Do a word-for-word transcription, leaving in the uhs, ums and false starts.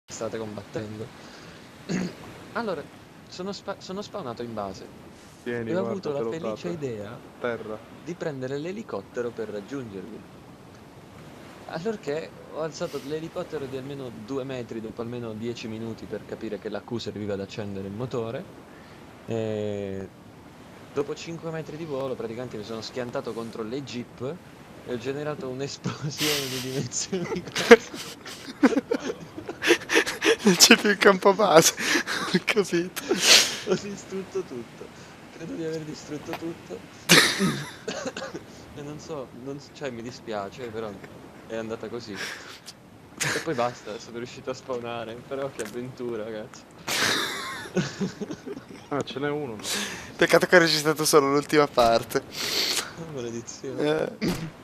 state combattendo. Allora, sono, spa sono spawnato in base. Vieni, e ho guarda, avuto la te l'ho felice data. idea Terra. di prendere l'elicottero per raggiungervi. Allorché ho alzato l'elicottero di almeno due metri dopo almeno dieci minuti per capire che la Q serviva ad accendere il motore. E dopo cinque metri di volo praticamente mi sono schiantato contro le jeep e ho generato un'esplosione di dimensioni cosmiche. Non c'è più il campo base, ho capito. Ho distrutto tutto. Credo di aver distrutto tutto. E non so, non s cioè mi dispiace, però è andata così. E poi basta, sono riuscito a spawnare, però che avventura, ragazzi. Ah, ce n'è uno. Peccato che ho registrato solo l'ultima parte. Oh, maledizione. Eh.